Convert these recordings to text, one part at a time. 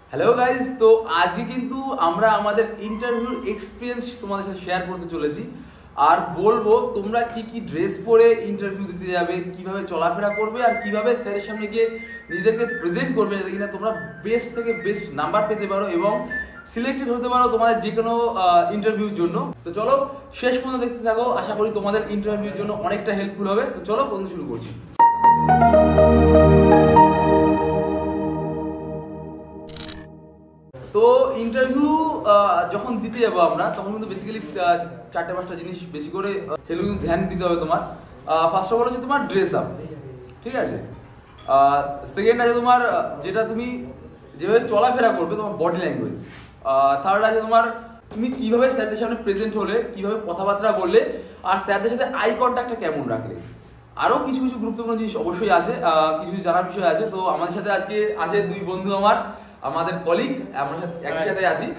Hello guys, তো আজকে কিন্তু আমরা আমাদের ইন্টারভিউর এক্সপিরিয়েন্স তোমাদের সাথে শেয়ার করতে চলেছি। আর বলবো তোমরা কি কি ড্রেস পরে ইন্টারভিউ দিতে যাবে, কিভাবে চলাফেরা করবে আর কিভাবে স্যারের সামনে গিয়ে নিজেদেরকে প্রেজেন্ট করবে, যাতে কিনা তোমরা বেস্ট থেকে বেস্ট নাম্বার পেতে পারো এবং সিলেক্টেড হতে পারো তোমাদের যে কোনো ইন্টারভিউর জন্য। তো চলো শেষ পর্যন্ত দেখতে থাকো, আশা করি তোমাদের ইন্টারভিউর জন্য অনেকটা হেল্পফুল হবে। তো চলো বন্ধু শুরু করছি। তো ইন্টারভিউ যখন দিতে যাবো আমরা, তখন কিন্তু বেসিক্যালি 4-5টা জিনিস বেশি করে সেগুলো কিন্তু ধ্যান দিতে হবে তোমার। ফার্স্ট অফ অল হচ্ছে তোমার ড্রেস আপ, ঠিক আছে। সেকেন্ড আছে তোমার যেটা তুমি যেভাবে চলাফেরা করবে, তোমার বডি ল্যাঙ্গুয়েজ। থার্ড আছে তোমার তুমি কিভাবে স্যারদের সামনে প্রেজেন্ট হলে, কিভাবে কথাবার্তা বললে, আর স্যারদের সাথে আই কন্ট্যাক্টটা কেমন রাখলে। আরও কিছু কিছু গুরুত্বপূর্ণ জিনিস অবশ্যই আছে, কিছু কিছু জানার বিষয় আছে। তো আমাদের সাথে আজকে আছে দুই বন্ধু, আমাদের কলিগ, আমরা একসাথে আছি।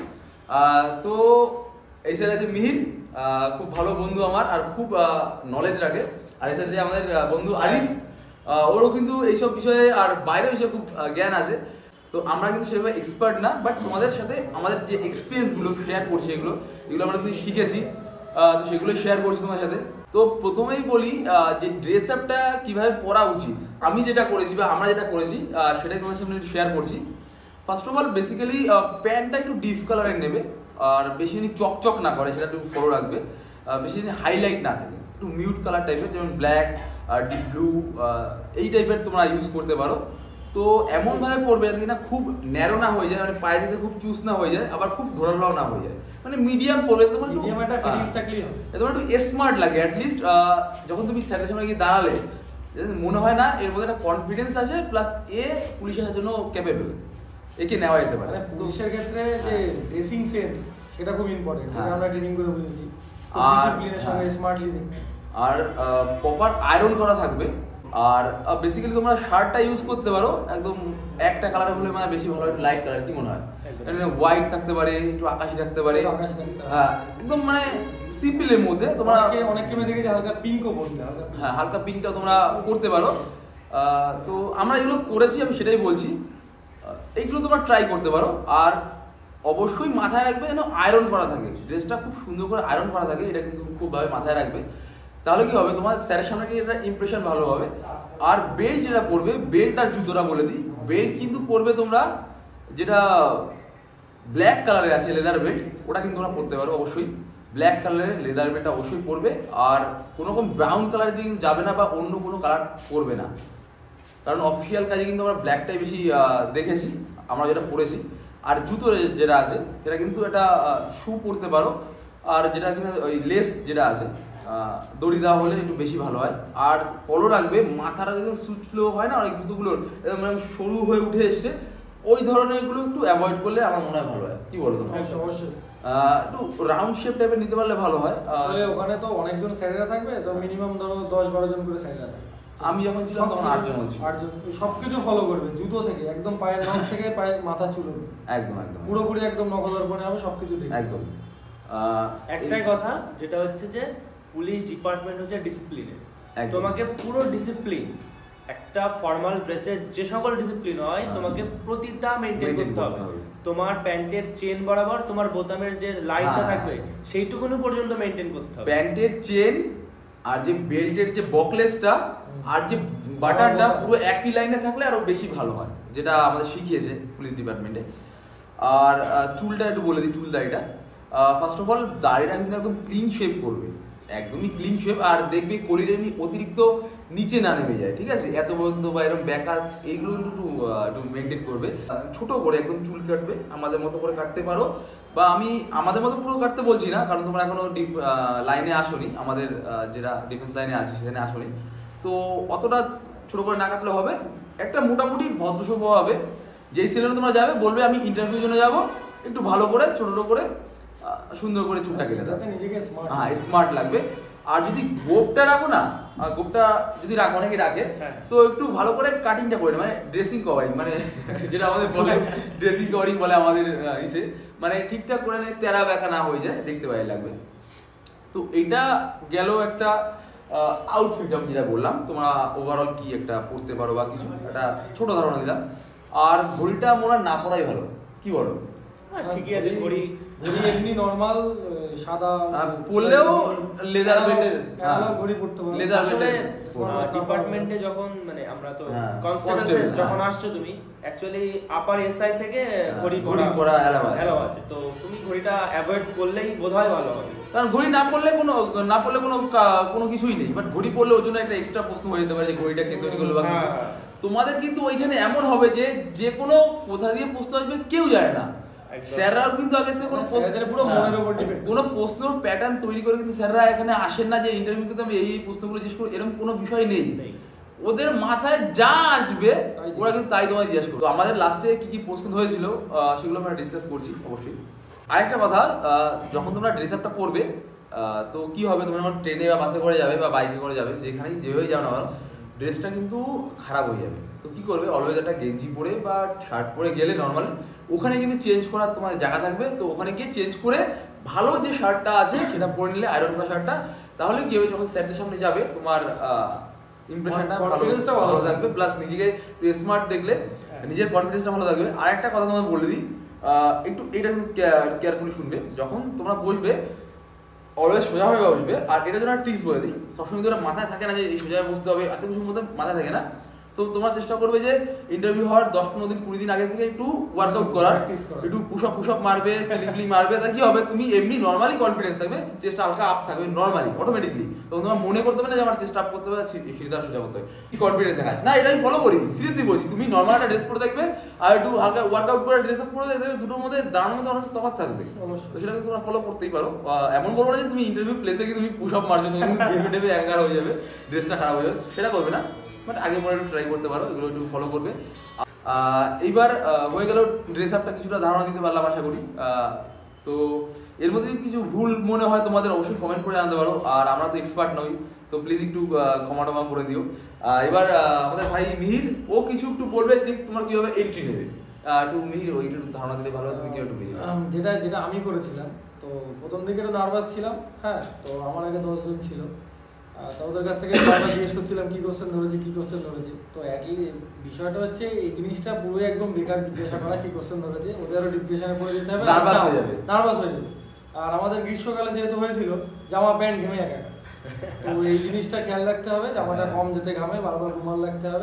তো এই স্যার আছে মিহির, খুব ভালো বন্ধু আমার আর খুব নলেজ রাখে। আর এর সাথে আমাদের বন্ধু আরিফ, ওরও কিন্তু এইসব বিষয়ে আর বাইরেও বিষয়ে খুব জ্ঞান আছে। তো আমরা কিন্তু সেভাবে এক্সপার্ট না, বাট তোমাদের সাথে আমাদের যে এক্সপিরিয়েন্সগুলো শেয়ার করছি, এগুলো আমরা কিন্তু শিখেছি, তো সেগুলো শেয়ার করছি তোমার সাথে। তো প্রথমেই বলি যে ড্রেস আপটা কিভাবে পরা উচিত। আমি যেটা করেছি বা আমরা যেটা করেছি সেটাই তোমার সামনে শেয়ার করছি। ফার্স্ট অফ অল বেসিক্যালি প্যান্টটা একটু ডিপ কালারের নেবে, আর বেশি চকচক না করে সেটা একটু ফলো রাখবে, বেশি হাইলাইট না থাকে, একটু মিউট কালার টাইপের, যেমন ব্ল্যাক, ডিপ ব্লু, এই টাইপের তোমরা ইউজ করতে পারো। তো এমনভাবে পরবে যাতে কিনা খুব ন্যারো না হয়ে যায়, মানে পায়ে দিতে খুব চুজ না হয়ে যায়, আবার খুব ঢোলাঢোলাও না হয়ে যায়, মানে মিডিয়াম পরবে। তোমার মিডিয়াম একটা ফিটিংস থাকলেই হবে, তোমার একটু স্মার্ট লাগে। অ্যাটলিস্ট যখন তুমি স্যারের সামনে গিয়ে দাঁড়ালে মনে হয় না এর মধ্যে একটা কনফিডেন্স আছে, প্লাস পুলিশ আসার জন্য ক্যাপেবল, একে নেওয়া যেতে পারে। পুলিশের ক্ষেত্রে যে ড্রেসিং সেন্স সেটা খুব ইম্পর্টেন্ট, আমরা ট্রেনিং করে বুঝেছি। ডিসিপ্লিনের সঙ্গে স্মার্টলি দেখতে, আর প্রপার আয়রন করা থাকবে। আর বেসিক্যালি তোমরা শার্টটা ইউজ করতে পারো একদম একটা কালার হলে মানে বেশি ভালো, একটু লাইট কালার, কি মনে হয়? হোয়াইট থাকতে পারে, একটু আকাশি থাকতে পারে, হ্যাঁ একদম মানে সিম্পলের মধ্যে। তোমরা অনেককে মেয়ে দেখেছি হালকা পিঙ্কও পরতে, হ্যাঁ হালকা পিঙ্কটা তোমরা করতে পারো। তো আমরা এগুলো করেছি, আমি সেটাই বলছি, এইগুলো তোমরা ট্রাই করতে পারো। আর অবশ্যই মাথায় রাখবে যেন আয়রন করা থাকে, ড্রেসটা খুব সুন্দর করে আয়রন করা থাকে, এটা কিন্তু খুবভাবে মাথায় রাখবে। তাহলে কি হবে, তোমার স্যারের সামনে গিয়ে এটা ইমপ্রেশন ভালো হবে। আর বেল্ট যেটা পরবে, বেল্ট আর জুতোটা বলে দিই, বেল্ট কিন্তু পরবে তোমরা যেটা ব্ল্যাক কালারের আছে লেদার বেল্ট, ওটা কিন্তু তোমরা পরতে পারো অবশ্যই। ব্ল্যাক কালারের লেদার বেল্টটা অবশ্যই পরবে। আর কোনো রকম ব্রাউন কালার দিয়ে যাবে না বা অন্য কোনো কালার পরবে না, কারণ অফিসিয়াল কাজে কিন্তু আমরা ব্ল্যাকটাই বেশি দেখেছি, আমরা যেটা পরেছি। আর জুতো যেটা আছে সেটা কিন্তু একটা শু পরতে পারো, আর যেটা কিন্তু ওই লেস যেটা আছে দড়ি দেওয়া হলে একটু বেশি ভালো হয়। আর ফলো রাখবে, মাথাটা যখন সুচলো হয় না অনেক জুতোগুলোর সরু হয়ে উঠে এসছে, ওই ধরনের গুলো একটু অ্যাভয়েড করলে আমার মনে হয় ভালো হয়। কি বলো তোমরা? অবশ্যই একটু রাউন্ড শেপ টাইপের নিতে পারলে ভালো হয়। আসলে ওখানে তো অনেকজন স্যারেরা থাকবে, তো মিনিমাম ধরো 10-12 জন করে স্যারেরা থাকবে। আমি যখন ছিলাম তখন 8 জন ছিল। 8 জন সবকিছু ফলো করবে, জুতো থেকে একদম পায়ের নখ থেকে পায়ের মাথা চুল, একদম একদম পুরোপুরি একদম নখদর্পণে হবে সবকিছু দেখবে একদম। একটাই কথা যেটা হচ্ছে যে পুলিশ ডিপার্টমেন্ট হচ্ছে ডিসিপ্লিনে, তোমাকে পুরো ডিসিপ্লিন, একটা ফর্মাল ড্রেসের যে সকল ডিসিপ্লিন হয় তোমাকে প্রতিটা মেইনটেইন করতে হবে। তোমার প্যান্টের চেন বরাবর তোমার বোতামের যে লাইনটা থাকবে সেইটুকুনি পর্যন্ত মেইনটেইন করতে হবে। প্যান্টের চেন আর যে বেল্টের যে বকলেসটা আর যে বাটনটা পুরো একই লাইনে থাকলে আরো বেশি ভালো হয়, যেটা আমাদের শিখিয়েছে পুলিশ ডিপার্টমেন্টে। আর চুলটা একটু বলে দিই, চুল দাড়িটা ফার্স্ট অফ অল দাড়িটা কিন্তু একদম ক্লিন শেপ করবে, একদমই ক্লিন শেপ। আর দেখবে কলিটা অতিরিক্ত নিচে না নেমে যায়, ঠিক আছে, এত পর্যন্ত বা এরকম ব্যাকা, এইগুলো একটু মেনটেন করবে। ছোট করে একদম চুল কাটবে, আমাদের মতো করে কাটতে পারো, বা আমি আমাদের মতো পুরো কাটতে বলছি না, কারণ তোমরা এখনো ডিপ লাইনে আসোনি, আমাদের যেটা ডিফেন্স লাইনে আছে সেখানে আসোনি, তো অতটা ছোট করে না কাটলে হবে। একটা মোটামুটি ভদ্রসভ্য হবে, যেই সেলেনে তোমরা যাবে বলবে আমি ইন্টারভিউর জন্য যাবো, একটু ভালো করে ছোট করে সুন্দর করে চুলটা কেটে দেবে, হ্যাঁ স্মার্ট লাগবে। আর যদি গোপটা রাখো না, গোপটা যদি রাখো, অনেকে রাখে, তো একটু ভালো করে কাটিংটা করে, মানে ড্রেসিং কভারিং, মানে যেটা আমাদের বলে ড্রেসিং কভারিং বলে আমাদের ইসে, মানে ঠিকঠাক করে তেরা বেঁকা না হয়ে যায়, দেখতে ভালো লাগবে। তো এটা গেল একটা আউটফিট, আমি যেটা বললাম, তোমরা ওভারঅল কি একটা পড়তে পারো বা কিছু একটা ছোট ধারণা দিলাম। আর ঘড়িটা মনে না পড়াই ভালো, কি বলো? ঠিকই আছে, ঘড়ি এমনি নরমাল সাদা পরলেও লেদার বেল্টের ঘড়ি পরতে পারো। লেদার আসলে বেল্টের ডিপার্টমেন্টে যখন মানে আমরা তো কনস্টেবল কনস্টেবল, যখন আসছো তুমি অ্যাকচুয়ালি আপার এসআই থেকে ঘড়ি পরা অ্যালাউ আছে, তো তুমি ঘড়িটা অ্যাভয়েড করলেই বোধহয় ভালো হবে। কারণ ঘড়ি না পরলে কোনো কিছুই নেই, বাট ঘড়ি পরলে ওর জন্য একটা এক্সট্রা প্রশ্ন হয়ে যেতে পারে যে ঘড়িটা কে তৈরি করলো বা কিছু। তোমাদের কিন্তু ওইখানে এমন হবে যে কোনো কোথা দিয়ে প্রশ্ন আসবে কেউ জানে না। স্যাররাও কিন্তু আগে থেকে কোনো প্রশ্নের প্যাটার্ন তৈরি করে কিন্তু স্যাররা এখানে আসেন না যে ইন্টারভিউতে আমি এই প্রশ্নগুলো জিজ্ঞেস করবো, এরকম কোনো বিষয় নেই। ওদের মাথায় যা আসবে ওরা কিন্তু তাই তোমায় জিজ্ঞেস করবে। আমাদের লাস্টে কি কি প্রশ্ন হয়েছিল সেগুলো আমরা ডিসকাস করছি অবশ্যই। আরেকটা কথা, যখন তোমরা ড্রেস আপটা পরবে তো কি হবে, তোমরা যখন ট্রেনে বা বাসে করে যাবে বা বাইকে করে যাবে, যেখানেই যেভাবেই যাও না কেন ড্রেসটা কিন্তু খারাপ হয়ে যাবে। তো কি করবে, অলওয়েজ একটা গেঞ্জি পরে বা শার্ট পরে গেলে নর্মালি ওখানে কিন্তু চেঞ্জ করার তোমার জায়গা থাকবে, তো ওখানে গিয়ে চেঞ্জ করে ভালো যে শার্টটা আছে সেটা পরে নিলে, আয়রন করা শার্টটা, তাহলে কি হবে যখন স্যারদের সামনে যাবে তোমার ইমপ্রেশনটা ভালো থাকবে, প্লাস নিজেকে স্মার্ট দেখলে নিজের কনফিডেন্সটা ভালো থাকবে। আর একটা কথা তোমাকে বলে দিই, একটু এটা কিন্তু কেয়ারফুলি শুনবে, যখন তোমরা বসবে অলওয়েজ সোজা হয়ে বসবে। আর এটা যেন টিপস বলে দিই, সবসময় তোরা মাথায় থাকে না যে এই সোজা বসতে হবে, এত কিছুর মধ্যে মাথায় থাকে না। তো তোমরা চেষ্টা করবে যে ইন্টারভিউ হওয়ার 10-15 দিন 20 দিন আগে থেকে একটু ওয়ার্কআউট করার, একটু পুশ আপ মারবে, চিলিং মারবে, তা কি হবে তুমি এমনি নর্মালি কনফিডেন্স থাকবে, চেস্ট হালকা আপ থাকবে নর্মালি অটোমেটিকলি। তখন তোমার মনে করতে হবে না যে আমার চেস্ট আপ করতে হবে, সিধা সোজা করতে হবে, কি কনফিডেন্স দেখায় না। এটা আমি ফলো করি, সিরিয়াসলি বলছি। তুমি নর্মাল একটা ড্রেস পরে থাকবে আর একটু হালকা ওয়ার্কআউট করে ড্রেস আপ করে দেখবে, দুটোর মধ্যে দাঁড়ানোর মধ্যে অনেক তফাৎ থাকবে। তো সেটাকে তোমরা ফলো করতেই পারো। এমন বলবো না যে তুমি ইন্টারভিউ প্লেসে গিয়ে তুমি পুশ আপ মারছো, তুমি ঘেমে টেমে একাকার হয়ে যাবে, ড্রেসটা খারাপ হয়ে যাবে, সেটা করবে না। বাট আগে পরে একটু ট্রাই করতে পারো, এগুলো একটু ফলো করবে। এইবার হয়ে গেল ড্রেস আপটা, কিছুটা ধারণা দিতে পারলাম আশা করি। তো এর মধ্যে যদি কিছু ভুল মনে হয় তোমাদের অবশ্যই কমেন্ট করে জানাতে পারো, আর আমরা তো এক্সপার্ট নই, তো প্লিজ একটু ক্ষমা টমা করে দিও। এবার আমাদের ভাই মিহির ও কিছু একটু বলবে যে তোমরা কিভাবে এন্ট্রি নেবে, একটু মিহির ওই একটু ধারণা দিলে ভালো হয়, তুমি কিভাবে ঢুকে যাবে। যেটা আমি করেছিলাম, তো প্রথম দিকে একটু নার্ভাস ছিলাম। হ্যাঁ, তো আমার আগে 10 জন ছিল, তো ওদের কাছ থেকে বারবার জিজ্ঞেস করছিলাম কি কোশ্চেন ধরেছে। তো বিষয়টা হচ্ছে এই জিনিসটা পুরো একদম বেকার জিজ্ঞাসা করা কি কোশ্চেন ধরেছে, ওদের আরো ডিপ্রেশনে পড়ে যেতে হবে, নার্ভাস হয়ে যাবে। আর আমাদের গ্রীষ্মকালে যেহেতু হয়েছিল, জামা প্যান্ট ঘেমে একা, তো এই জিনিসটা খেয়াল রাখতে হবে, জামাটা কম যেতে ঘামে, বারবার রুমাল রাখতে হবে,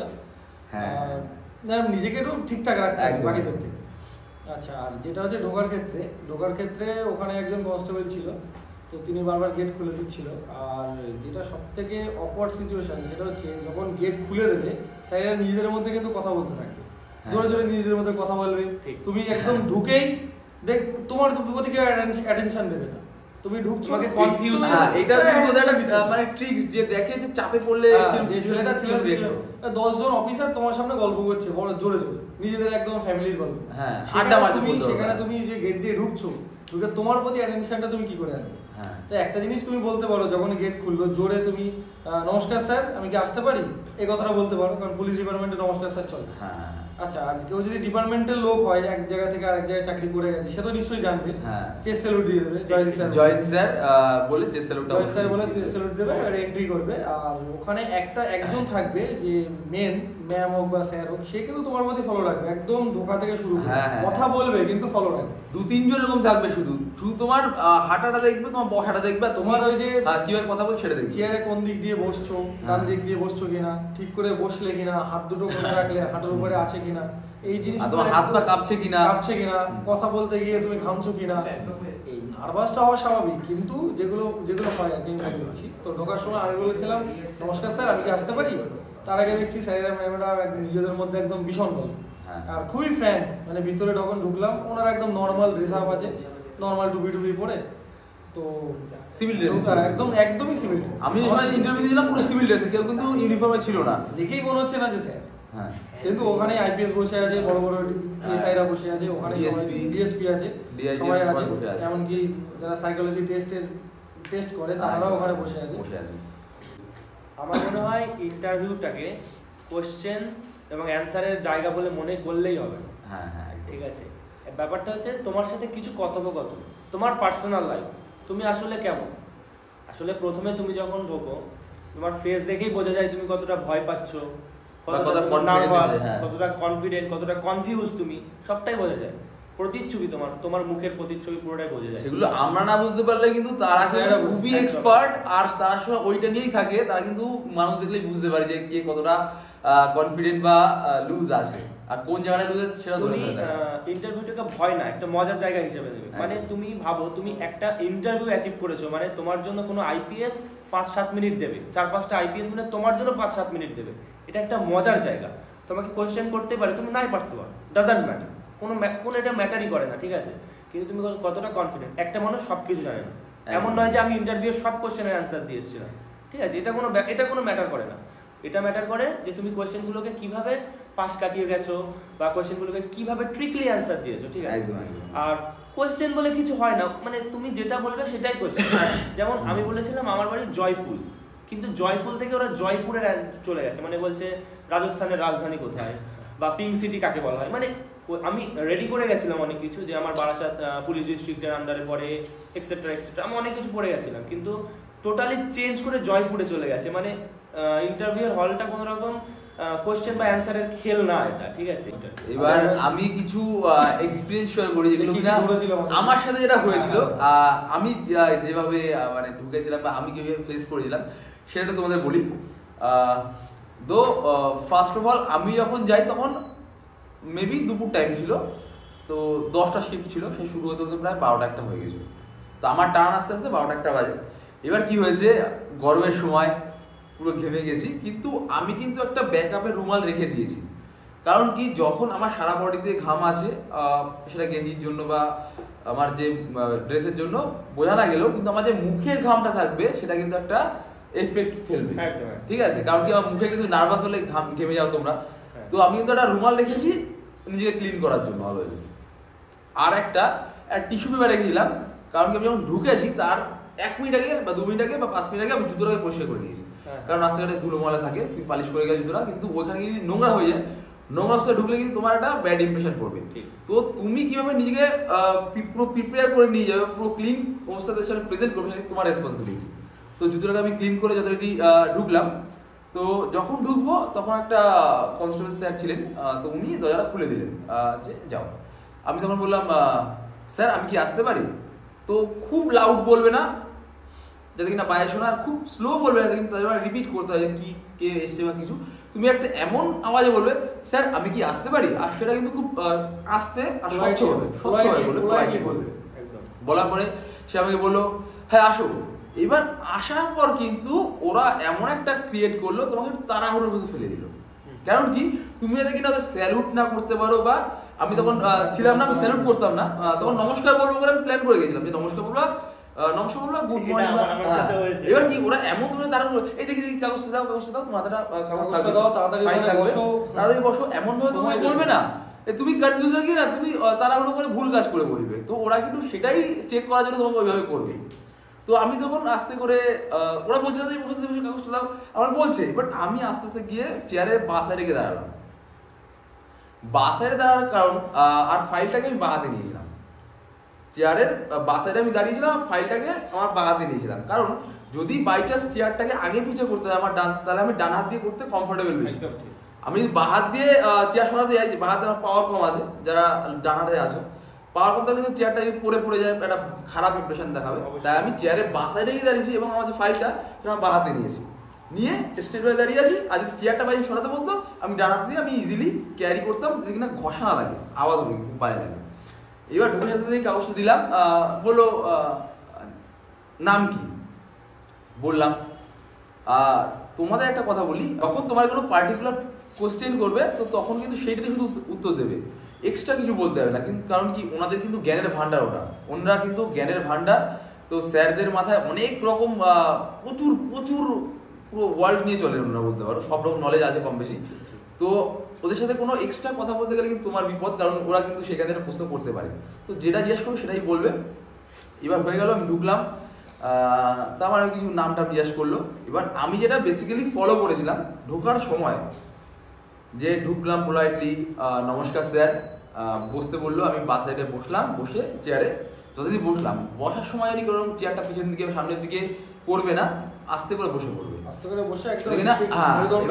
নিজেকে একটু ঠিকঠাক রাখতে হবে বাকিদের থেকে। আচ্ছা, আর যেটা হচ্ছে ঢোকার ক্ষেত্রে ওখানে একজন কনস্টেবল ছিল, তো তিনি বারবার গেট খুলে দিচ্ছিল। আর যেটা সব থেকে অকওয়ার্ড সিচুয়েশন সেটা হচ্ছে যখন গেট খুলে দেবে, স্যারেরা নিজেদের মধ্যে কিন্তু কথা বলতে থাকবে, জোরে জোরে নিজেদের মধ্যে কথা বলবে। তুমি একদম ঢুকেই তোমার প্রতি কেউ অ্যাটেনশন দেবে না, তুমি ঢুকছো কনফিউজ। এটা কিন্তু একটা মানে ট্রিক্স যে দেখে যে চাপে পড়লে যে ছেলেটা ছিল 10 জন অফিসার তোমার সামনে গল্প করছে বড় জোরে নিজেদের একদম ফ্যামিলির গল্প। হ্যাঁ, আড্ডা মারছে। সেখানে তুমি যে গেট দিয়ে ঢুকছো, তোমার প্রতি অ্যাটেনশনটা তুমি কি করে আনবে? তো একটা জিনিস তুমি বলতে পারো, যখন গেট খুললো জোরে তুমি নমস্কার স্যার, আমি কি আসতে পারি, এই কথাটা বলতে পারো, কারণ পুলিশ ডিপার্টমেন্টে নমস্কার স্যার চলে। আচ্ছা, আর কেউ যদি ডিপার্টমেন্টের লোক হয়, এক জায়গা থেকে আরেক জায়গায় চাকরি করে গেছে, সে তো নিশ্চয়ই জানবে, চেস্ট স্যালুট দিয়ে দেবে, জয়েন্ট স্যার বলে চেস্ট স্যালুট দেবে আর এন্ট্রি করবে। আর ওখানে একজন থাকবে যে মেন, ম্যাম হোক বা স্যার হোক, সে কিন্তু তোমার প্রতি ফলো রাখবে, একদম ঢোকা থেকে শুরু করে কথা বলবে কিন্তু ফলো রাখবে। 2-3 জন এরকম থাকবে, শুধু তোমার হাঁটাটা দেখবে, তোমার বসাটা দেখবে, তোমার ওই যে কিভাবে কথা বলছে সেটা দেখবে, চেয়ারে কোন দিক দিয়ে বসছো, ডান দিক দিয়ে বসছো কিনা, ঠিক করে বসলে কিনা, হাত দুটো কোথায় রাখলে, হাঁটুর উপরে আছে কিনা, এই জিনিস, তোমার হাত পা কাঁপছে কিনা, কথা বলতে গিয়ে তুমি ঘামছো কিনা। এই নার্ভাসটা হওয়া স্বাভাবিক, কিন্তু যেগুলো হয় আর কি আমি বলছি। তো ঢোকার সময় আমি বলেছিলাম নমস্কার স্যার, আমি কি আসতে পারি। তার আগে দেখছি স্যারেরা ম্যামেরা নিজেদের মধ্যে একদম ভীষণ বল, আর খুবই ফ্র্যাঙ্ক, মানে ভিতরে যখন ঢুকলাম ওনারা একদম নর্মাল ড্রেস আপ আছে, নর্মাল টুপি পরে, তো সিভিল ড্রেস, একদমই সিভিল ড্রেস। আমি যখন ইন্টারভিউ দিলাম পুরো সিভিল ড্রেসে, কেউ কিন্তু ইউনিফর্মে ছিল না, দেখেই মনে হচ্ছে না যে স্যার। কিন্তু ওখানে আইপিএস বসে আছে, বড় বড় এসআইরা বসে আছে, ওখানে ডিএসপি আছে, সবাই আছে, এমনকি যারা সাইকোলজি টেস্ট করে তারাও ওখানে বসে আছে। আমার মনে হয় ইন্টারভিউটাকে কোশ্চেন এবং অ্যানসারের জায়গা বলে মনে করলেই হবে। ঠিক আছে, ব্যাপারটা হচ্ছে তোমার সাথে কিছু কথোপকথন, তোমার পার্সোনাল লাইফ, তুমি আসলে কেমন। আসলে প্রথমে তুমি যখন ঢোকো, তোমার ফেস দেখেই বোঝা যায় তুমি কতটা ভয় পাচ্ছ, কতটা নার্ভাস, কতটা কনফিডেন্ট, কতটা কনফিউজ, তুমি সবটাই বোঝা যায়। প্রতিচ্ছবি, তোমার মুখের প্রতিচ্ছবি পুরোটাই বোঝা যায়। সেগুলো আমরা না বুঝতে পারলে কিন্তু তারা খুবই এক্সপার্ট, আর তার সময় ওইটা নিয়েই থাকে, তারা কিন্তু মানুষ দেখলেই বুঝতে পারে যে কে কতটা কনফিডেন্ট বা লুজ আছে আর কোন জায়গায় লুজ আছে সেটা ধরে ফেলা যায়। ইন্টারভিউটাকে ভয় না, একটা মজার জায়গা হিসেবে নেবে। মানে তুমি ভাবো তুমি একটা ইন্টারভিউ অ্যাচিভ করেছো, মানে তোমার জন্য কোনো আইপিএস 5-7 মিনিট দেবে, 4-5টা আইপিএস মানে তোমার জন্য 5-7 মিনিট দেবে। এটা একটা মজার জায়গা। তোমাকে কোয়েশ্চেন করতে পারে, তুমি নাই পারতে পারো, ডাজন্ট ম্যাটার, কোনো এটা ম্যাটারই করে না, ঠিক আছে? কিন্তু তুমি কতটা কনফিডেন্ট। একটা মানুষ সবকিছু জানে না, এমন নয় যে আমি ইন্টারভিউর সব কোয়েশ্চেনের অ্যান্সার দিয়ে এসেছিলাম, ঠিক আছে? এটা কোনো ম্যাটার করে না। এটা ম্যাটার করে যে তুমি কোয়েশ্চেনগুলোকে কিভাবে পাস কাটিয়ে গেছো বা কোয়েশ্চেনগুলোকে কিভাবে ট্রিকলি অ্যান্সার দিয়েছো, ঠিক আছে? আর কোয়েশ্চেন বলে কিছু হয় না, মানে তুমি যেটা বলবে সেটাই কোয়েশ্চেন। যেমন আমি বলেছিলাম আমার বাড়ি জয়পুর, কিন্তু জয়পুর থেকে ওরা জয়পুরে চলে গেছে, মানে বলছে রাজস্থানের রাজধানী কোথায় বা পিঙ্ক সিটি কাকে বলা হয়। মানে আমি রেডি করে গেছিলাম অনেক কিছু, যে আমার বারাসাত পুলিশ ডিস্ট্রিক্টের আন্ডারে পড়ে এক্সেট্রা এক্সেট্রা, আমি অনেক কিছু পড়ে গেছিলাম, কিন্তু টোটালি চেঞ্জ করে জয়পুরে চলে গেছে। মানে ইন্টারভিউর হলটা কোনো রকম কোশ্চেন বা অ্যানসারের খেল না এটা, ঠিক আছে? এবার আমি কিছু এক্সপেরিয়েন্স শেয়ার করি যেগুলো কিনা আমার সাথে যেটা হয়েছিল, আমি যেভাবে মানে ঢুকেছিলাম বা আমি কিভাবে ফেস করেছিলাম সেটা তোমাদের বলি। তো ফার্স্ট অফ অল আমি যখন যাই তখন মেবি দুপুর টাইম ছিল, তো 10টা শিফট ছিল, সে শুরু হতে হতে প্রায় 12টা হয়ে গেছিল। তো আমার টার্ন আস্তে আস্তে 12টা বাজে। এবার কি হয়েছে, গরমের সময় পুরো ঘেমে গেছি, কিন্তু আমি কিন্তু একটা ব্যাকআপের রুমাল রেখে দিয়েছি। কারণ কি, যখন আমার সারা বডিতে ঘাম আছে, সেটা গেঞ্জির জন্য বা আমার যে ড্রেসের জন্য বোঝা না গেলেও, কিন্তু আমার যে মুখের ঘামটা থাকবে সেটা কিন্তু একটা এফেক্ট ফেলবে, ঠিক আছে? কারণ কি আমার মুখে কিন্তু নার্ভাস হলে ঘেমে যাও তোমরা। তো আমি কিন্তু একটা রুমাল রেখেছি নিজেকে ক্লিন করার জন্য অলওয়েজ। আর একটা টিস্যু পেপার রেখেছিলাম, কারণ কি আমি যখন ঢুকেছি তার 1 মিনিট আগে বা 2 মিনিট আগে বা 5 মিনিট আগে আমি জুতোটাকে পরিষ্কার করে নিয়েছি। কারণ রাস্তাঘাটে ধুলো ময়লা থাকে, তুমি পালিশ করে গেলে জুতোটা, কিন্তু ওইখানে যদি নোংরা হয়ে যায়, নোংরা অবস্থায় ঢুকলে কিন্তু তোমার একটা ব্যাড ইমপ্রেশন পড়বে। তো তুমি কিভাবে নিজেকে পুরো প্রিপেয়ার করে নিয়ে যাবে, পুরো ক্লিন অবস্থাতে সেটা প্রেজেন্ট করবে, সেটা তোমার রেসপন্সিবিলিটি। তো জুতোটাকে আমি ক্লিন করে যথারীতি ঢুকলাম। তো যখন ঢুকবো তখন একটা কনস্টেবল স্যার ছিলেন, তো উনি দরজাটা খুলে দিলেন যে যাও। আমি তখন বললাম, স্যার আমি কি আসতে পারি? তো খুব লাউড বলবে না যাতে কিনা বাইরে শোনা, আর খুব স্লো বলবে না কিন্তু তাদের রিপিট করতে হয় কি কে এসছে বা কিছু। তুমি একটা এমন আওয়াজে বলবে, স্যার আমি কি আসতে পারি, আর সেটা কিন্তু খুব আস্তে আর স্বচ্ছভাবে বলবে। বলার পরে সে আমাকে বললো, হ্যাঁ আসো। এবার আসার পর কিন্তু ওরা এমন একটা ক্রিয়েট করলো, তোমাকে তাড়াহুড়োর মধ্যে ফেলে দিল। কারণ কি, তুমি যাতে কিনা স্যালুট না করতে পারো, বা আমি তখন ছিলাম না, আমি স্যালুট করতাম না, তখন নমস্কার বলবো করে আমি প্ল্যান করে গেছিলাম যে নমস্কার বলবো, গুড মর্নিং। এবার কি ওরা এমন করে তারা এই দেখি কাগজটা দাও, মাথাটা কাগজ দাও, তাড়াতাড়ি বসো, এমন ভাবে তোমাকে বলবে না, তুমি কনফিউজ হয়ে গিয়ে না তুমি তাড়াহুড়ো করে ভুল কাজ করে বসবে। তো ওরা কিন্তু সেটাই চেক করার জন্য তোমাকে ওইভাবে করবে। তো আমি তখন আস্তে করে, ওরা বলছে কাগজটা দাও, আমার বলছে, বাট আমি আস্তে আস্তে গিয়ে চেয়ারের বাঁ সাইডে গিয়ে দাঁড়ালাম। বাঁ সাইডে দাঁড়ানোর কারণ, আর ফাইলটাকে আমি বাঁ হাতে নিয়েছিলাম, চেয়ারের বাঁ সাইডে আমি দাঁড়িয়েছিলাম, ফাইলটাকে আমার বাঁ হাতে নিয়েছিলাম। কারণ যদি বাই চান্স চেয়ারটাকে আগে পিছিয়ে করতে হয় আমার তাহলে আমি ডান হাত দিয়ে করতে কমফোর্টেবল বেশি। আমি যদি বাঁ হাত দিয়ে চেয়ার সরাতে যাই, বাঁ হাতে আমার পাওয়ার কম আছে, যারা ডান হাতে আছো পাওয়ার কম থাকলে কিন্তু চেয়ারটা যদি পড়ে যায় একটা খারাপ ইমপ্রেশন দেখাবে। তাই আমি চেয়ারের বাঁ সাইডে গিয়ে দাঁড়িয়েছি এবং আমার যে ফাইলটা সেটা আমার বাঁ হাতে নিয়েছি, নিয়ে স্ট্রেট হয়ে দাঁড়িয়ে আছি। আর যদি চেয়ারটা বাইরে সরাতে বলতো আমি ডান হাত দিয়ে আমি ইজিলি ক্যারি করতাম, যদি কিনা ঘষা না লাগে, আওয়াজ হবে পায়ে লাগে। এবার ঢুকে সাথে কাগজটা দিলাম, বললো নাম কি, বললাম। তোমাদের একটা কথা বলি, যখন তোমার কোনো পার্টিকুলার কোশ্চেন করবে তো তখন কিন্তু সেইটাই শুধু উত্তর দেবে, এক্সট্রা কিছু বলতে হবে না। কিন্তু কারণ কি, ওনাদের কিন্তু জ্ঞানের ভান্ডার, ওনারা কিন্তু জ্ঞানের ভান্ডার। তো স্যারদের মাথায় অনেক রকম প্রচুর পুরো ওয়ার্ল্ড নিয়ে চলে, ওনারা বলতে পারো সব রকম নলেজ আছে কম বেশি। তো ওদের সাথে কোনো এক্সট্রা কথা বলতে গেলে কিন্তু তোমার বিপদ, কারণ ওরা কিন্তু সেখানে প্রশ্ন করতে পারে। তো যেটা জিজ্ঞেস করবে সেটাই বলবে। এবার হয়ে গেল, আমি ঢুকলাম, তারপর আমি কিছু নামটা জিজ্ঞেস করলো। এবার আমি যেটা বেসিক্যালি ফলো করেছিলাম, ঢোকার সময় যে ঢুকলাম পোলাইটলি, নমস্কার স্যার, বসতে বললো, আমি বাস সাইডে বসলাম, বসে চেয়ারে যতদিন বসলাম, বসার সময় যদি কোনো চেয়ারটা পিছনের দিকে সামনের দিকে করবে না, আস্তে করে বসে পড়বে, আস্তে করে বসে একদম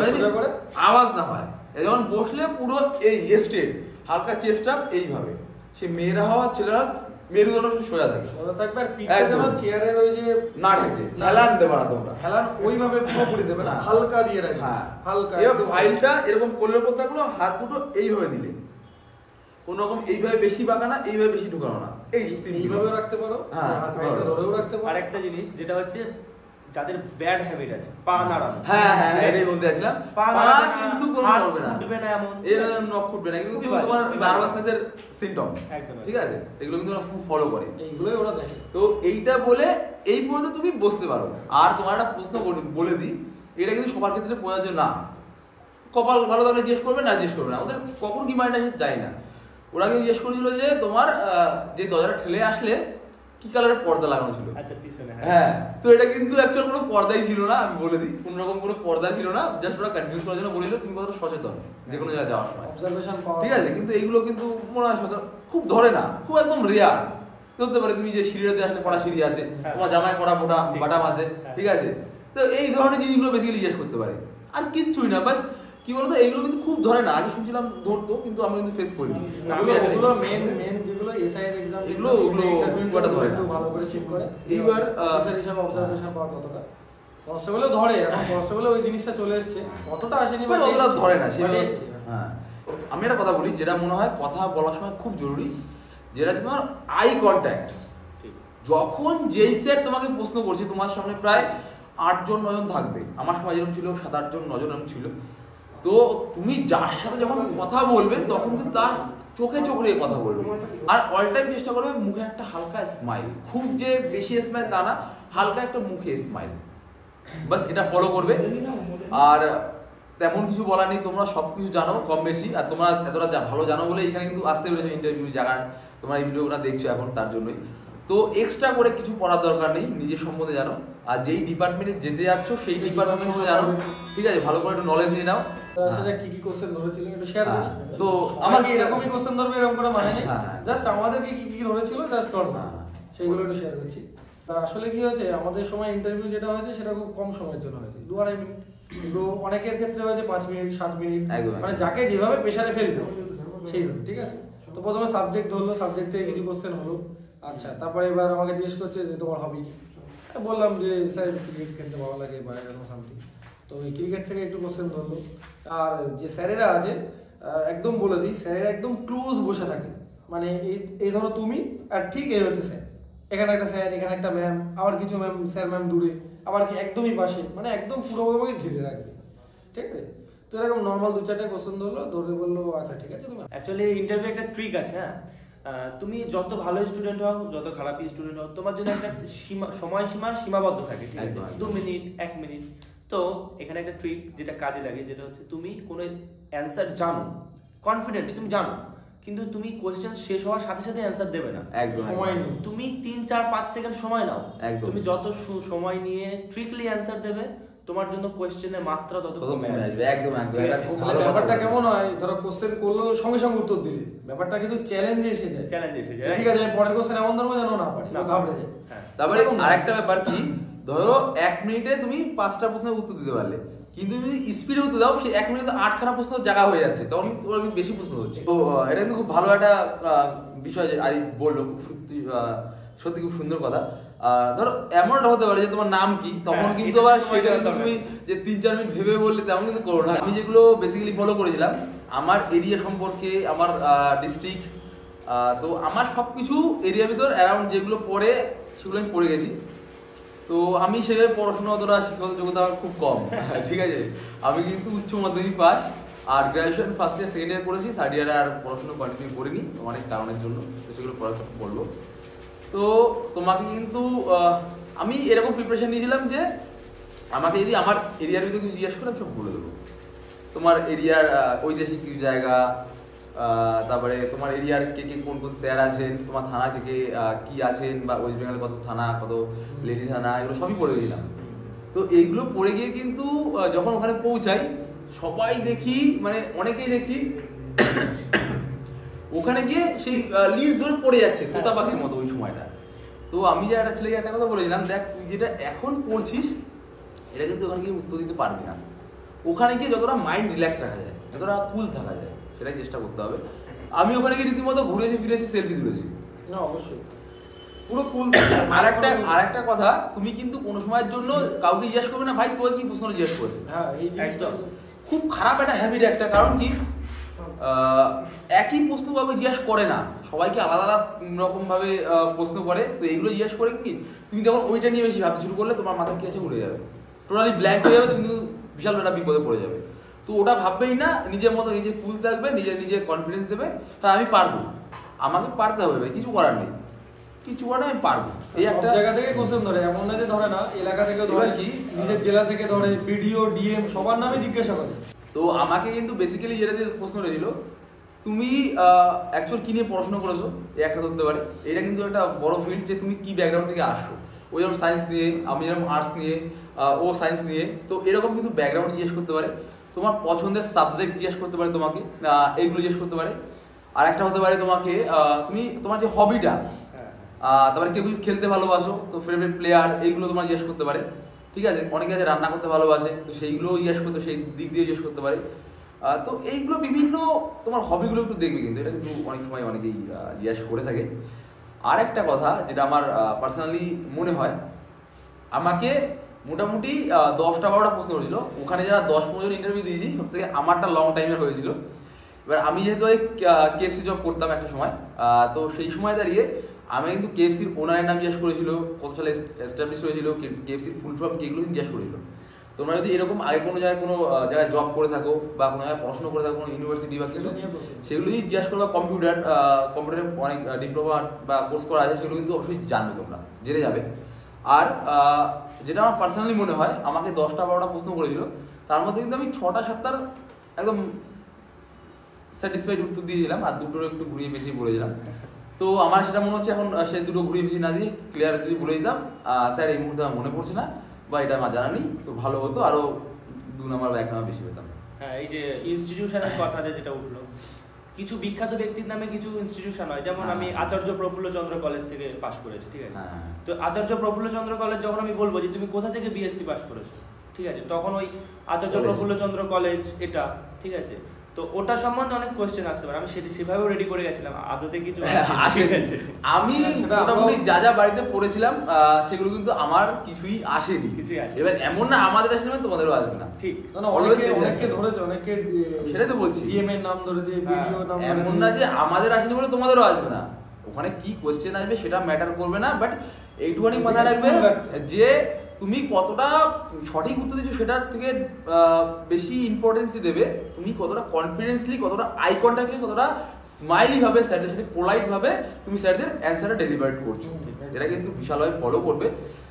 আওয়াজ না হয়। যখন বসলে পুরো এই স্ট্রেট, হালকা চেস্ট আপ এইভাবে, সে মেয়েরা হওয়া ছেলেরা মেরুদণ্ড সোজা থাকে, সোজা থাকবে আর পিঠে যেন চেয়ারের ওই যে না থাকে, হেলান দেবে না তোমরা, হেলান ওইভাবে পুরোপুরি দেবে না, হালকা দিয়ে রাখবে। হ্যাঁ হালকা। এবার ফাইলটা এরকম কোলের উপর থাকলো, হাত দুটো এইভাবে দিলে, কোন রকম এইভাবে বেশি বাঁকা না, এইভাবে বেশি ঢুকানো না, এইভাবে রাখতে পারো। হ্যাঁ, আর ফাইলটা ধরেও রাখতে পারো। আরেকটা জিনিস যেটা হচ্ছে যাদের ব্যাড হ্যাবিট আছে, পা নাড়ানো। হ্যাঁ হ্যাঁ এটাই বলতে চাইছিলাম, পা পা নাড়াবে না, কিন্তু কোনো হাত করবে না, উঠবে না, এমন এরকম নখ ফুটবে না, কিন্তু খুবই বাজে, তোমার খুবই বাজে। নার্ভাসনেসের সিম্পটম, একদম। ঠিক আছে, এগুলো কিন্তু ওরা খুব ফলো করে, এইগুলোই ওরা দেখে। তো এইটা বলে এই পর্যন্ত তুমি বসতে পারো। আর তোমার একটা প্রশ্ন বলে দিই, এটা কিন্তু সবার ক্ষেত্রে প্রযোজ্য না, কপাল ভালো থাকলে জিজ্ঞেস করবে, না জিজ্ঞেস করবে না, ওদের কখন কি মাইন্ড আসে যায় না। ওরা কিন্তু জিজ্ঞেস করেছিল যে তোমার যে দরজাটা ঠেলে আসলে কি কালারের পর্দা লাগানো ছিল। আচ্ছা পিছনে। হ্যাঁ, তো এটা কিন্তু অ্যাকচুয়াল কোনো পর্দাই ছিল না, আমি বলে দিই, কোনো রকম কোনো পর্দা ছিল না, জাস্ট ওরা কনফিউজ করার জন্য বলেছিল তুমি কতটা সচেতন যে কোনো জায়গায় যাওয়ার সময়, অবজারভেশন পাওয়া। ঠিক আছে, কিন্তু এইগুলো কিন্তু মনে হয় খুব ধরে না, খুব একদম রেয়ার। ধরতে পারে তুমি যে সিঁড়িতে আসলে কড়া সিঁড়ি আছে, তোমার জামায় কড়া মোটা বাটাম আছে, ঠিক আছে, তো এই ধরনের জিনিসগুলো বেসিক্যালি জিজ্ঞেস করতে পারে, আর কিচ্ছুই না। বাস কি বলতো, এইগুলো কিন্তু খুব ধরে না, আগে শুনছিলাম ধরতো, কিন্তু আমি কিন্তু ফেস করিনি। এগুলো মেন যেগুলো এসআই এর এক্সাম, এগুলো ইন্টারভিউটা ধরে না, একটু ভালো করে চেক করে। এইবার অফিসার হিসাবে অবজারভেশন পাওয়ার কতটা কনস্টেবলও ধরে, এখন কনস্টেবলে ওই জিনিসটা চলে এসেছে, কতটা আসেনি বাট অতটা ধরে না সেটা সেটা। এসেছে। হ্যাঁ, আমি একটা কথা বলি যেটা মনে হয় কথা বলার সময় খুব জরুরি, যেটা তোমার আই কন্ট্যাক্ট। যখন যেই স্যার তোমাকে প্রশ্ন করছে, তোমার সামনে প্রায় 8 জন 9 জন থাকবে, আমার সময় যেরকম ছিল 7-8 জন 9 জন এরকম ছিল, তো তুমি যার সাথে যখন কথা বলবে তখন কিন্তু তার চোখে চোখ রেখে কথা বলবে, আর অল টাইম চেষ্টা করবে মুখে একটা হালকা স্মাইল, খুব যে বেশি স্মাইল তা না, হালকা একটা মুখে স্মাইল, বাস এটা ফলো করবে। আর তেমন কিছু বলার নেই, তোমরা সবকিছু জানো কম বেশি, আর তোমরা এতটা ভালো জানো বলে এখানে কিন্তু আসতে পেরেছো ইন্টারভিউ জায়গায়, তোমরা এই ভিডিওটা দেখছো এখন তার জন্যই। তো এক্সট্রা করে কিছু পড়ার দরকার নেই, নিজের সম্বন্ধে জানো, আর যেই ডিপার্টমেন্টে যেতে যাচ্ছ সেই ডিপার্টমেন্টে জানো, ঠিক আছে, ভালো করে একটু নলেজ নিয়ে নাও। সেটা কি কি কোশ্চেন ধরেছিল একটু শেয়ার করি। তো আমার কি এরকমই কোশ্চেন ধরবে এরকম করে মানে নেই, হ্যাঁ। জাস্ট আমাদেরকে কি কি ধরেছিল জাস্ট করব, সেইগুলো একটু শেয়ার করছি। আর আসলে কি হয়েছে, আমাদের সময় ইন্টারভিউ যেটা হয়েছে সেটা খুব কম সময়ের জন্য হয়েছে, 2-2.5 মিনিট, কিন্তু অনেকের ক্ষেত্রে হয়েছে 5 মিনিট 7 মিনিট, মানে যাকে যেভাবে প্রেসারে ফেলবে সেইভাবে, ঠিক আছে। তো প্রথমে সাবজেক্ট ধরলো, সাবজেক্ট থেকে কিছু কোশ্চেন হলো, আচ্ছা, তারপরে এবার আমাকে জিজ্ঞেস করছে যে তোমার হবি কি, বললাম যে স্যার ক্রিকেট খেলতে ভালো লাগে বা এরকম সামথিং, তো এই ক্রিকেট থেকে একটু কোশ্চেন ধরলো। আর যে স্যারেরা আছে একদম বলে দিই, স্যারেরা একদম ক্লোজ বসে থাকে, মানে এই ধরো তুমি আর ঠিক এই হচ্ছে স্যার, এখানে একটা স্যার, এখানে একটা ম্যাম, আবার কিছু ম্যাম স্যার ম্যাম দূরে, আবার কি একদমই পাশে, মানে একদম পুরোপুরি ঘিরে রাখবে, ঠিক আছে। তো এরকম নর্মাল 2-4টা কোশ্চেন ধরলো, ধরে বললো আচ্ছা ঠিক আছে তুমি। অ্যাকচুয়ালি ইন্টারভিউ একটা ট্রিক আছে, হ্যাঁ, তুমি যত ভালো স্টুডেন্ট হও, যত খারাপ স্টুডেন্ট হও, তোমার জন্য একটা সময়সীমা সীমাবদ্ধ থাকে, ঠিক আছে, 2 মিনিট 1 মিনিট। তো এখানে একটা ট্রিক যেটা কাজে লাগে, যেটা হচ্ছে তুমি কোনো অ্যান্সার জানো, কনফিডেন্টলি তুমি জানো, কিন্তু তুমি কোশ্চেন শেষ হওয়ার সাথে সাথে অ্যান্সার দেবে না, সময় নেই, তুমি 3-4-5 সেকেন্ড সময় নাও, তুমি যত সময় নিয়ে ট্রিকলি অ্যান্সার দেবে তোমার জন্য কোশ্চেনের মাত্রা তত কমে আসবে। একদম একদম, এটা খুব ভালো। ব্যাপারটা কেমন হয়, ধরো কোশ্চেন করলো সঙ্গে সঙ্গে উত্তর দিলে, ব্যাপারটা কিন্তু চ্যালেঞ্জ এসে যায়, ঠিক আছে, পরের কোশ্চেন এমন ধরবো যেন না পারি, ঘাবড়ে যায়। তারপরে আরেকটা ব্যাপার কি, ধরো 1 মিনিটে তুমি 5টা প্রশ্নের উত্তর দিতে পারলে, কিন্তু যদি স্পিডে উত্তর দাও সেই 1 মিনিটে 8খানা প্রশ্ন জায়গা হয়ে যাচ্ছে, তখন তোমার কিন্তু বেশি প্রশ্ন হচ্ছে। তো এটা কিন্তু খুব ভালো একটা বিষয় যে আই বললো, সত্যি খুব সুন্দর কথা। ধরো এমন একটা হতে পারে যে তোমার নাম কি, তখন কিন্তু আবার সেটা তুমি যে 3-4 মিনিট ভেবে বললে তেমন কিন্তু করো না। আমি যেগুলো বেসিক্যালি ফলো করেছিলাম, আমার এরিয়া সম্পর্কে, আমার ডিস্ট্রিক্ট, তো আমার সবকিছু এরিয়ার ভিতর অ্যারাউন্ড যেগুলো পড়ে সেগুলো আমি পড়ে গেছি। তো আমি সেভাবে পড়াশোনা অতটা শিক্ষাগত যোগ্যতা আমার খুব কম, ঠিক আছে, আমি কিন্তু উচ্চ মাধ্যমিক পাস, আর graduation first year second year করেছি, থার্ড ইয়ারে আর পড়াশোনা কন্টিনিউ করিনি অনেক কারণের জন্য, তো সেগুলো পড়াশোনা বলবো। তো তোমাকে কিন্তু আমি এরকম প্রিপারেশন নিয়েছিলাম যে আমাকে যদি আমার এরিয়ার ভিতরে কিছু জিজ্ঞাসা করে আমি সব বলে দেবো, তোমার এরিয়ার ঐতিহাসিক কিছু জায়গা, তারপরে তোমার এরিয়ার কে কে কোন কোন স্যার আছেন, তোমার থানা থেকে কি আছেন, বা ওয়েস্ট বেঙ্গলে কত থানা, কত লেডি থানা, এগুলো সবই পড়ে গেছিলাম। তো এইগুলো পড়ে গিয়ে কিন্তু যখন ওখানে পৌঁছাই সবাই দেখি, মানে অনেকেই দেখছি ওখানে গিয়ে সেই লিস্ট ধরে পড়ে যাচ্ছে তোতা পাখির মতো ওই সময়টা। তো আমি যে একটা ছেলেকে একটা কথা বলেছিলাম, দেখ তুই যেটা এখন পড়ছিস এটা কিন্তু ওখানে গিয়ে উত্তর দিতে পারবি না, ওখানে গিয়ে যতটা মাইন্ড রিল্যাক্স রাখা যায়, যতটা কুল থাকা যায় সেটাই চেষ্টা করতে হবে। আমি ওখানে গিয়ে রীতিমতো ঘুরেছি ফিরেছি, সেলফি তুলেছি। না অবশ্যই পুরো কুল। আরেকটা কথা, তুমি কিন্তু কোনো সময়ের জন্য কাউকে জিজ্ঞেস করবে না ভাই তোকে কি প্রশ্ন জিজ্ঞেস করবে। হ্যাঁ এই জিনিসটা খুব খারাপ একটা হ্যাবিট একটা, কারণ কি একই প্রশ্ন কাউকে জিজ্ঞেস করে না, সবাইকে আলাদা আলাদা রকম ভাবে প্রশ্ন করে। তো এইগুলো জিজ্ঞেস করে কি তুমি যখন ওইটা নিয়ে বেশি ভাবতে শুরু করলে তোমার মাথা কি আছে উড়ে যাবে, টোটালি ব্ল্যাঙ্ক হয়ে যাবে, তুমি কিন্তু বিশাল একটা বিপদে পড়ে যাবে। তো ওটা ভাববেই না, নিজের মতো নিজে কুল থাকবে, নিজে কনফিডেন্স দেবে, হ্যাঁ আমি পারবো, আমাকে পারতে হবে ভাই, কিছু করার নেই, কিছু করার আমি পারবো। এই একটা জায়গা থেকে কোশ্চেন ধরে, এমন না যে ধরে না, এলাকা থেকে ধরে, কি নিজের জেলা থেকে ধরে, বিডিও ডিএম সবার নামে জিজ্ঞাসা করে। তো আমাকে কিন্তু বেসিক্যালি যেটা দিয়ে প্রশ্ন রয়েছিল, তুমি অ্যাকচুয়াল কি নিয়ে পড়াশোনা করেছো, এই একটা ধরতে পারে। এটা কিন্তু একটা বড় ফিল্ড, যে তুমি কি ব্যাকগ্রাউন্ড থেকে আসছো। ওই যেমন সায়েন্স নিয়ে, আমি যেরকম আর্টস নিয়ে, ও সায়েন্স নিয়ে, তো এরকম কিন্তু ব্যাকগ্রাউন্ড জিজ্ঞেস করতে পারে, তোমার পছন্দের সাবজেক্ট জিজ্ঞেস করতে পারে তোমাকে, এইগুলো জিজ্ঞেস করতে পারে। আর একটা হতে পারে তোমাকে তুমি তোমার যে হবিটা, তারপরে কেউ কিছু খেলতে ভালোবাসো তো ফেভারিট প্লেয়ার, এইগুলো তোমার জিজ্ঞেস করতে পারে। ঠিক আছে, অনেকে আছে রান্না করতে ভালোবাসে, তো সেইগুলোও জিজ্ঞেস করতে, সেই দিক দিয়ে জিজ্ঞেস করতে পারে। তো এইগুলো বিভিন্ন তোমার হবিগুলো একটু দেখবে, কিন্তু এটা কিন্তু অনেক সময় অনেকেই জিজ্ঞেস করে থাকে। আর একটা কথা যেটা আমার পার্সোনালি মনে হয়, আমাকে মোটামুটি 10-12টা প্রশ্ন করেছিল। ওখানে যারা 10-15 জন ইন্টারভিউ দিয়েছি, সব থেকে আমারটা লং টাইমের হয়েছিল। এবার আমি যেহেতু কেএফসি জব করতাম একটা সময়, তো সেই সময় দাঁড়িয়ে আমি কিন্তু কেএফসির ওনারের নাম জিজ্ঞেস করেছিল, কত সালে এস্টাবলিশ হয়েছিল, কেএফসির ফুল ফর্ম কি, এগুলো জিজ্ঞেস করেছিল। তোমরা যদি এরকম আগে কোনো জায়গায় জব করে থাকো, বা কোনো জায়গায় পড়াশোনা করে থাকো, কোনো ইউনিভার্সিটি বা কিছু, সেগুলো যদি জিজ্ঞাসা করো, কম্পিউটারে অনেক ডিপ্লোমা বা কোর্স করা আছে, সেগুলো কিন্তু অবশ্যই জানবে, তোমরা জেনে যাবে। আর যেটা আমার পার্সোনালি মনে হয়, আমাকে 10-12টা প্রশ্ন করেছিল, তার মধ্যে কিন্তু আমি 6টা-7টার একদম স্যাটিসফাইড উত্তর দিয়েছিলাম, আর দুটোর একটু ঘুরিয়ে পেঁচিয়ে বলেছিলাম। তো আমার সেটা মনে হচ্ছে এখন সে দুটো ঘুরিয়ে পেঁচিয়ে না দিয়ে ক্লিয়ার যদি বলে দিতাম, স্যার এই মুহূর্তে আমার মনে পড়ছে না, বা এটা আমার জানা নেই, তো ভালো হতো, আরো 2 নাম্বার বা 1 নাম্বার বেশি পেতাম। হ্যাঁ, এই যে ইনস্টিটিউশনের কথাটা যেটা উঠলো, কিছু বিখ্যাত ব্যক্তির নামে কিছু ইনস্টিটিউশন হয়, যেমন আমি আচার্য প্রফুল্ল চন্দ্র কলেজ থেকে পাশ করেছি, ঠিক আছে। তো আচার্য প্রফুল্ল চন্দ্র কলেজ যখন আমি বলবো যে তুমি কোথা থেকে বিএসসি পাশ করেছো, ঠিক আছে, তখন ওই আচার্য প্রফুল্ল চন্দ্র কলেজ এটা, ঠিক আছে। তো ওটা সম্বন্ধে অনেক কোশ্চেন আসতে পারে, আমি সেভাবেও রেডি করে গেছিলাম, আদতে কিছু আমি মোটামুটি যা বাড়িতে পড়েছিলাম সেগুলো কিন্তু আমার কিছুই আসেনি। এবার এমন না আমাদের আসলে তোমাদেরও আসবে না, ঠিক। অনেকে ধরেছে, অনেকে সেটাই তো বলছি, ডিএম এর নাম ধরেছে, ভিডিও নাম ধরেছে, এমন না যে আমাদের আসেনি বলে তোমাদেরও আসবে না। ওখানে কি কোশ্চেন আসবে সেটা ম্যাটার করবে না, বাট এইটুখানি মাথায় রাখবে যে তুমি কতটা সঠিক উত্তর দিচ্ছ, সেটার থেকে বেশি ইম্পর্টেন্সই দেবে তুমি কতটা কনফিডেন্সলি, কতটা আই কন্ট্যাক্টলি, কতটা স্মাইলি ভাবে, স্যারদের সাথে পোলাইট ভাবে তুমি স্যারদের অ্যান্সারটা ডেলিভার করছো। এটা কিন্তু বিশালভাবে ফলো করবে।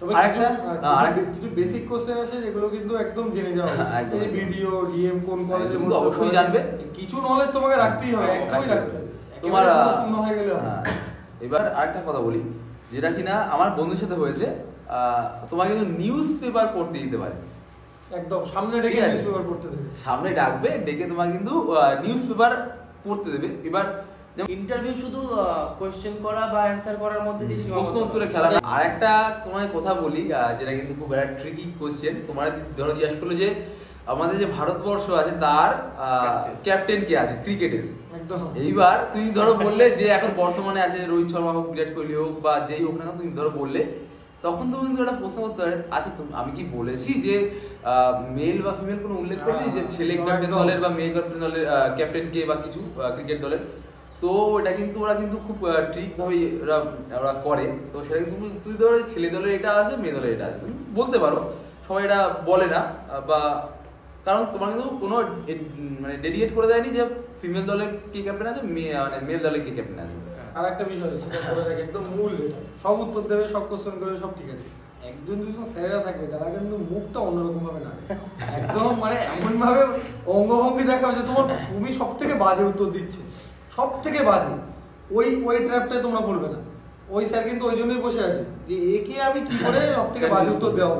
আরেকটা কিছু বেসিক কোশ্চেন আছে যেগুলো কিন্তু একদম জেনে যাও, এই ভিডিও ডিএম কোন কলেজে অবশ্যই জানবে, কিছু নলেজ তোমাকে রাখতেই হবে, একদমই রাখতে হবে, তোমার শূন্য হয়ে গেলে। এবার আরেকটা কথা বলি, যেটা কিনা আমার বন্ধুর সাথে হয়েছে, তোমাকে কিন্তু নিউজ পেপার পড়তে দিতে পারে, একদম সামনে ডেকে নিউজ পেপার পড়তে দেবে, সামনে ডাকবে, ডেকে তোমাকে কিন্তু নিউজ পেপার পড়তে দেবে। এবার ইন্টারভিউ শুধু কোশ্চেন করা বা অ্যানসার করার মধ্যে দিয়ে প্রশ্ন উত্তরে খেলা। আরেকটা তোমায় কথা বলি, যেটা কিন্তু খুব একটা ট্রিকি কোশ্চেন, তোমার ধরো জিজ্ঞাসা করলো যে আমাদের যে ভারতবর্ষ আছে তার ক্যাপ্টেন কে আছে ক্রিকেটের। এইবার তুমি ধরো বললে যে এখন বর্তমানে আছে রোহিত শর্মা হোক, বিরাট কোহলি হোক, বা যেই হোক না, তুমি ধরো বললে, তখন তুমি কিন্তু একটা প্রশ্ন করতে পারে, আচ্ছা আমি কি বলেছি যে মেল বা ফিমেল কোনো উল্লেখ করিনি, যে ছেলে ক্যাপ্টেন দলের বা মেয়ে ক্যাপ্টেন দলের ক্যাপ্টেন কে বা কিছু ক্রিকেট দলের। তো এটা কিন্তু ওরা কিন্তু খুব ঠিক ভাবে ওরা করে। তো সেটা কিন্তু তুমি ধরো ছেলে দলের এটা আছে, মেয়ে দলের এটা আছে, তুমি বলতে পারো, সবাই এটা বলে না, বা কারণ তোমার কিন্তু কোনো মানে ডেডিকেট করে দেয়নি যে ফিমেল দলের কে ক্যাপ্টেন আছে, মানে মেল দলের কে ক্যাপ্টেন আছে। আর একটা বিষয় সেটা করে রাখে, একদম মূল যেটা, সব উত্তর দেবে, সব কোশ্চেন করবে, সব ঠিক আছে। একজন দুজন স্যারেরা থাকবে যারা কিন্তু মুখটা অন্যরকম ভাবে না, একদম মানে এমন ভাবে অঙ্গভঙ্গি দেখাবে যে তোমার তুমি সব থেকে বাজে উত্তর দিচ্ছ, সব থেকে বাজে। ওই ট্র্যাপটায় তোমরা পড়বে না। ওই স্যার কিন্তু ওই জন্যই বসে আছে যে একে আমি কি করে সব থেকে বাজে উত্তর দেওয়াবো,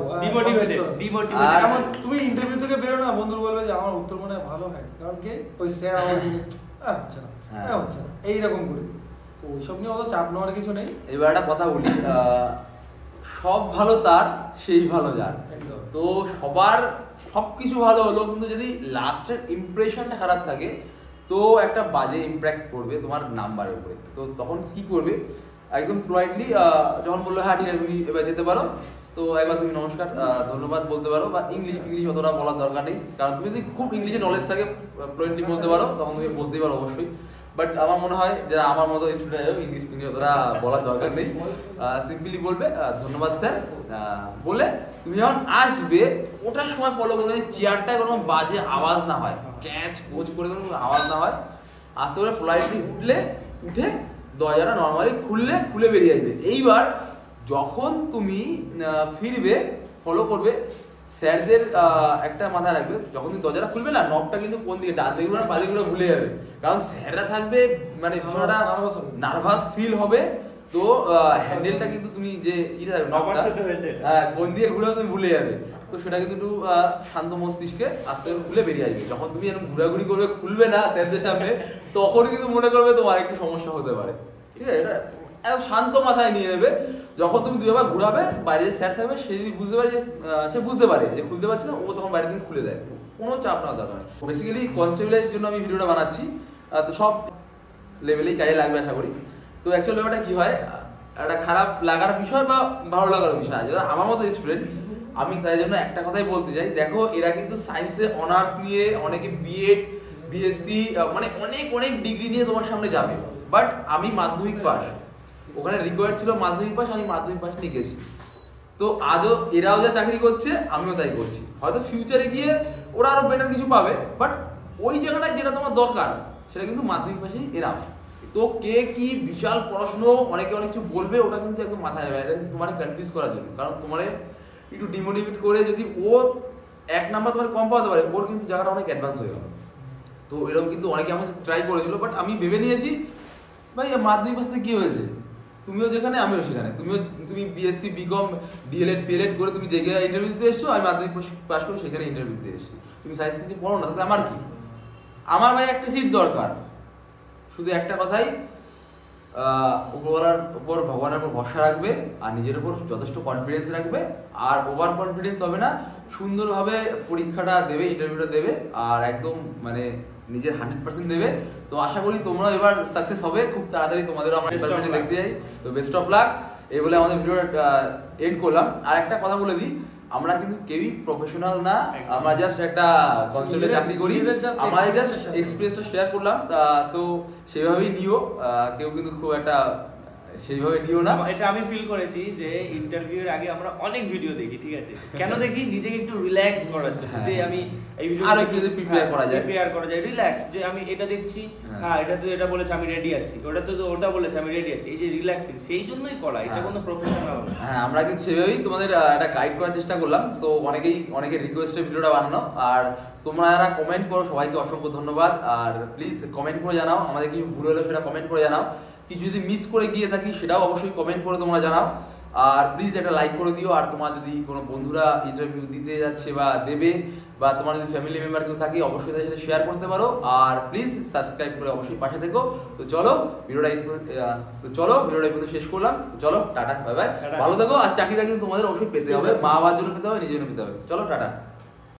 তুমি ইন্টারভিউ থেকে বেরো না, বন্ধু বলবে যে আমার উত্তর মনে হয় ভালো হয়, কারণ কি ওই স্যার আমার আচ্ছা হচ্ছে না, এইরকম করে। তো ওইসব নিয়ে অত চাপ নেওয়ার কিছু নেই। এবার একটা কথা বলি, সব ভালো তার শেষ ভালো যার। তো সবার সবকিছু ভালো হলো, কিন্তু যদি লাস্টের ইমপ্রেশনটা খারাপ থাকে, তো একটা বাজে ইম্প্যাক্ট পড়বে তোমার নাম্বারের উপরে। তো তখন কি করবে, একদম পোলাইটলি যখন বললো হ্যাঁ ঠিক আছে তুমি এবার যেতে পারো, তো একবার তুমি নমস্কার ধন্যবাদ বলতে পারো, বা ইংলিশ অতটা বলার দরকার নেই, কারণ তুমি যদি খুব ইংলিশে নলেজ থাকে ফ্লুয়েন্টলি বলতে পারো তখন তুমি বলতেই পারো অবশ্যই। বাট আমার মনে হয় যারা আমার মতো স্টুডেন্ট ইংলিশ অতটা বলার দরকার নেই, সিম্পলি বলবে ধন্যবাদ স্যার বলে তুমি যখন আসবে ওটার সময় ফলো করবে চেয়ারটায় কোনো বাজে আওয়াজ না হয়, ক্যাচ কোচ করে কোনো আওয়াজ না হয়, আস্তে করে পোলাইটলি উঠে দরজাটা নর্মালি খুলে বেরিয়ে আসবে। এইবার যখন তুমি ফিরবে ফলো করবে স্যারদের একটা মাথায় রাখবে, যখন তুমি দরজাটা খুলবে না নবটা কিন্তু কোন দিকে ডান দিকে না বাদিকে ভুলে যাবে, কারণ স্যাররা থাকবে মানে ভীষণটা নার্ভাস ফিল হবে। তো হ্যান্ডেলটা কিন্তু তুমি যে নবটা কোন দিকে ঘুরে তুমি ভুলে যাবে, তো সেটা কিন্তু একটু শান্ত মস্তিষ্কে আস্তে করে খুলে বেরিয়ে আসবে। যখন তুমি এরকম ঘোরাঘুরি করবে খুলবে না স্যারদের সামনে, তখন কিন্তু মনে করবে তোমার একটু সমস্যা হতে পারে। ঠিক আছে, এটা একদম শান্ত মাথায় নিয়ে নেবে। যখন তুমি দুবার ঘুরাবে বাইরে স্যার থাকবে, সে যদি বুঝতে পারে যে সে বুঝতে পারে যে খুলতে পারছে না, ও তখন বাইরে থেকে খুলে দেয়, কোনো চাপ নেওয়ার দরকার নেই। বেসিক্যালি কনস্টেবলের জন্য আমি ভিডিওটা বানাচ্ছি, তো সব লেভেলেই কাজে লাগবে আশা করি। তো অ্যাকচুয়ালি ব্যাপারটা কি হয়, একটা খারাপ লাগার বিষয় বা ভালো লাগার বিষয়, যারা আমার মতো স্টুডেন্ট আমি তাই জন্য একটা কথাই বলতে চাই, দেখো এরা কিন্তু সায়েন্সে অনার্স নিয়ে অনেকে বিএড বিএসসি মানে অনেক ডিগ্রি নিয়ে তোমার সামনে যাবে, বাট আমি মাধ্যমিক পাস, ওখানে রিকোয়ার্ড ছিল মাধ্যমিক পাস, আমি মাধ্যমিক পাস নিয়ে গেছি। তো আজও এরাও যা চাকরি করছে আমিও তাই করছি, হয়তো ফিউচারে গিয়ে ওরা আরো বেটার কিছু পাবে, বাট ওই জায়গাটায় যেটা তোমার দরকার সেটা কিন্তু মাধ্যমিক পাশেই এনাফ। তো কে কি বিশাল পড়াশুনো অনেকে অনেক কিছু বলবে, ওটা কিন্তু একদম মাথায় নেবে, এটা তোমার কনফিউজ করার জন্য, কারণ তোমার একটু ডিমোটিভেট করে যদি ও এক নাম্বার তোমার কম পাওয়াতে পারে, ওর কিন্তু জায়গাটা অনেক অ্যাডভান্স হয়ে গেল। তো এরকম কিন্তু অনেকে আমাকে ট্রাই করেছিল, বাট আমি ভেবে নিয়েছি ভাই মাধ্যমিক পাশে কি হয়েছে, তুমিও যেখানে আমিও সেখানে, তুমি বিএসসি বিকম ডিএলএড পিএলএড করে তুমি যে জায়গায় ইন্টারভিউ দিতে এসছো, আমি মাধ্যমিক পাস করে সেখানে ইন্টারভিউ দিতে এসেছি। তুমি সায়েন্স নিয়ে পড়ো না, তাহলে আমার কি, আমার ভাই একটা সিট দরকার। শুধু একটা কথাই, উপরওয়ালার উপর ভগবানের উপর ভরসা রাখবে আর নিজের উপর যথেষ্ট কনফিডেন্স রাখবে, আর ওভার কনফিডেন্স হবে না, সুন্দরভাবে পরীক্ষাটা দেবে, ইন্টারভিউটা দেবে, আর একদম মানে নিজের 100% দেবে। তো আশা করি তোমরা এবার সাকসেস হবে খুব তাড়াতাড়ি, তোমাদেরও আমরা ডিপার্টমেন্টে দেখতে যাই। তো বেস্ট অফ লাক, এই বলে আমাদের ভিডিওটা এন্ড করলাম। আর একটা কথা বলে দিই, আমরা কিন্তু কেউই প্রফেশনাল না, আমরা জাস্ট একটা কনস্টেবলে চাকরি করি, আমরা জাস্ট এক্সপিরিয়েন্সটা শেয়ার করলাম। তো সেভাবেই নিও, কেউ কিন্তু খুব একটা সেইভাবে নিও না। এটা আমি ফিল করেছি যে ইন্টারভিউর আগে আমরা অনেক ভিডিও দেখি, ঠিক আছে, কেন দেখি নিজেকে একটু রিল্যাক্স করার জন্য, যে আমি এই ভিডিও আরো একটু প্রিপেয়ার করা যায় রিল্যাক্স, যে আমি এটা দেখছি, হ্যাঁ এটা তো এটা বলেছে আমি রেডি আছি, ওটা তো ওটা বলেছে আমি রেডি আছি, এই যে রিল্যাক্সিং, সেই জন্যই করা, এটা কোনো প্রফেশনাল না। হ্যাঁ, আমরা কিন্তু সেভাবেই তোমাদের একটা গাইড করার চেষ্টা করলাম। তো অনেকের রিকোয়েস্টে ভিডিওটা বানানো, আর তোমরা যারা কমেন্ট করো সবাইকে অসংখ্য ধন্যবাদ। আর প্লিজ কমেন্ট করে জানাও, আমাদের কিছু ভুল হলে সেটা কমেন্ট করে জানাও, কিছু যদি মিস করে গিয়ে থাকি সেটাও অবশ্যই কমেন্ট করে তোমরা জানাও। আর প্লিজ একটা লাইক করে দিও, আর তোমার যদি কোনো বন্ধুরা ইন্টারভিউ দিতে যাচ্ছে বা দেবে, বা তোমার যদি ফ্যামিলি মেম্বার কেউ থাকে অবশ্যই তাদের সাথে শেয়ার করতে পারো। আর প্লিজ সাবস্ক্রাইব করে অবশ্যই পাশে থেকো। তো চলো ভিডিওটা কিন্তু শেষ করলাম। তো চলো টাটা, বাই বাই, ভালো থেকো। আর চাকরিটা কিন্তু তোমাদের অবশ্যই পেতে হবে, মা বাবার জন্য পেতে হবে, নিজের জন্য পেতে হবে। চলো টাটা।